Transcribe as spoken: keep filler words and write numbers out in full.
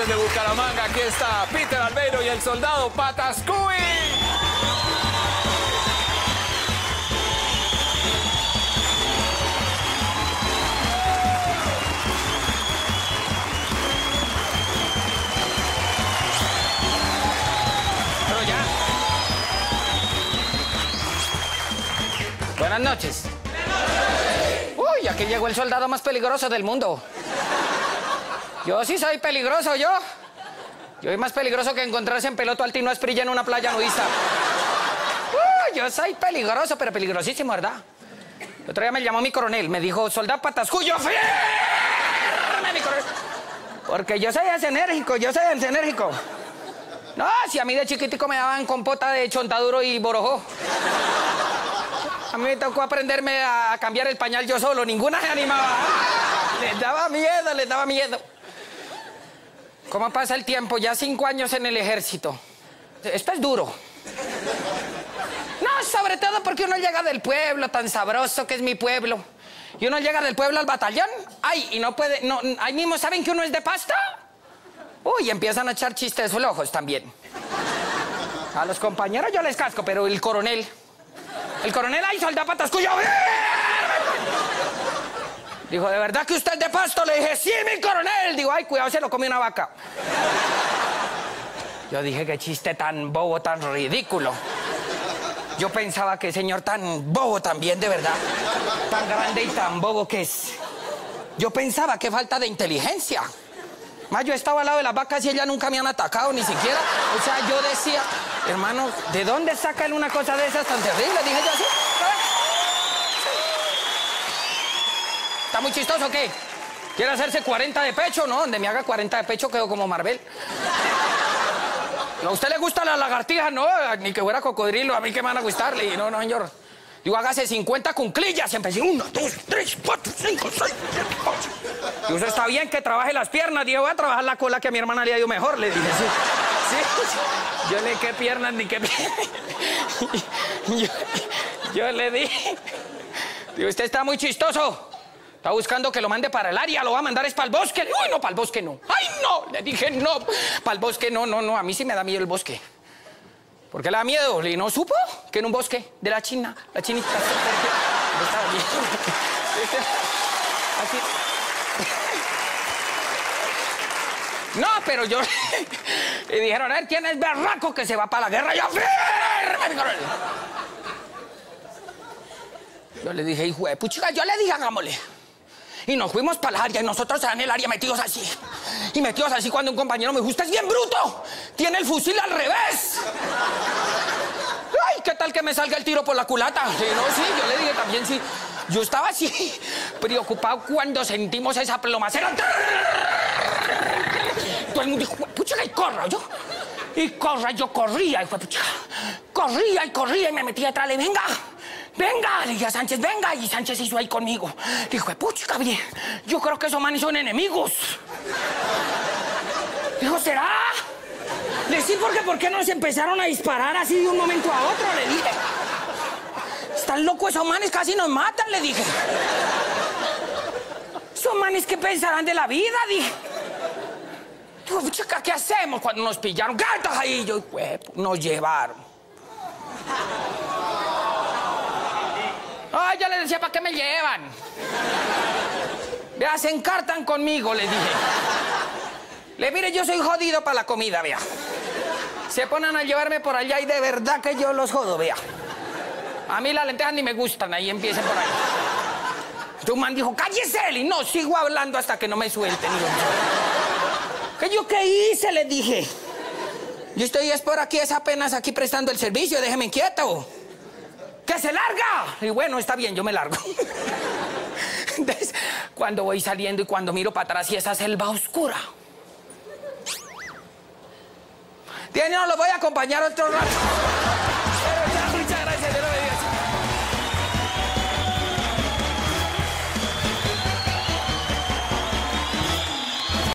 desde Bucaramanga. Aquí está Peter Albeiro y el soldado Patascuy. Pero ya. Buenas noches. Uy, aquí llegó el soldado más peligroso del mundo. Yo sí soy peligroso, yo. Yo soy más peligroso que encontrarse en peloto altino a Esprilla en una playa nudista. Uy, yo soy peligroso, pero peligrosísimo, ¿verdad? El otro día me llamó mi coronel, me dijo, soldado Patascuy, yo firme, mi coronel. Porque yo soy ese enérgico, yo soy ese enérgico. No, si a mí de chiquitico me daban compota de chontaduro y borojó. A mí me tocó aprenderme a cambiar el pañal yo solo, ninguna se animaba. Les daba miedo, les daba miedo. ¿Cómo pasa el tiempo? Ya cinco años en el ejército. Esto es duro. No, sobre todo porque uno llega del pueblo, tan sabroso que es mi pueblo. Y uno llega del pueblo al batallón. Ay, y no puede, no, ahí mismo saben que uno es de pasta. Uy, empiezan a echar chistes flojos también. A los compañeros yo les casco, pero el coronel... El coronel, ay, soldado Patascuy, dijo, ¿de verdad que usted es de Pasto? Le dije, sí, mi coronel. Digo, ay, cuidado, se lo come una vaca. Yo dije, qué chiste tan bobo, tan ridículo. Yo pensaba que señor tan bobo también, de verdad. Tan grande y tan bobo que es. Yo pensaba que falta de inteligencia. Más yo estaba al lado de las vacas y ellas nunca me han atacado, ni siquiera. O sea, yo decía, hermano, ¿de dónde saca él una cosa de esas tan terrible? Dije yo así. ¿Está muy chistoso o qué? ¿Quiere hacerse cuarenta de pecho? No, donde me haga cuarenta de pecho quedo como Marvel. ¿A usted le gusta la lagartija? No, ni que fuera cocodrilo, a mí que me van a gustarle. No, no, señor. Digo, hágase cincuenta cunclillas. Y empecé, uno, dos, tres, cuatro, cinco, seis, siete, ocho. Y usted está bien que trabaje las piernas. Dije, voy a trabajar la cola que a mi hermana le ha ido mejor. Le dije, sí. Sí. Yo le qué piernas ni qué yo, yo le dije, digo, usted está muy chistoso. Está buscando que lo mande para el área, lo va a mandar es para el bosque. Uy, no, para el bosque no. ¡Ay, no! Le dije, no, para el bosque no, no, no. A mí sí me da miedo el bosque. ¿Por qué le da miedo? ¿Y no supo que en un bosque de la China, la chinita? Estaba bien. Así. No, pero yo... Y dijeron, a ver, ¿quién es berraco que se va para la guerra? Yo, yo le dije, hijo de puchica, yo le dije, hagámosle. Y nos fuimos para el área y nosotros en el área metidos así. Y metidos así cuando un compañero me dijo, usted es bien bruto, tiene el fusil al revés. Ay, ¿qué tal que me salga el tiro por la culata? Sí, no, sí, yo le dije también, sí. Yo estaba así, preocupado cuando sentimos esa plomacera. Todo el mundo dijo, puchica, y corra, yo. Y corra, yo corría, y fue puchica. Corría y corría y me metía detrás de, venga. Venga, le dije a Sánchez, venga. Y Sánchez hizo ahí conmigo. Dijo, puchica, bien, yo creo que esos manes son enemigos. Dijo, ¿será? Le dije, sí, porque ¿por qué nos empezaron a disparar así de un momento a otro? Le dije. Están locos esos manes, casi nos matan, le dije. Esos manes, ¿qué pensarán de la vida? Dije. Digo, puchica, ¿qué hacemos cuando nos pillaron? ¡Gatas ahí! Yo, pues, nos llevaron. Ay, yo les decía, ¿para qué me llevan? Vea, se encartan conmigo, le dije. Le mire, yo soy jodido para la comida, vea. Se ponen a llevarme por allá y de verdad que yo los jodo, vea. A mí las lentejas ni me gustan, ahí empiecen por ahí. Un man dijo, cállese, y no, sigo hablando hasta que no me suelten. ¿Qué yo qué hice? Le dije. Yo estoy es por aquí, es apenas aquí prestando el servicio, déjeme quieto. ¡Que se larga! Y bueno, está bien, yo me largo. Entonces, cuando voy saliendo y cuando miro para atrás y esa selva oscura. Tiene, no, los voy a acompañar otro rato.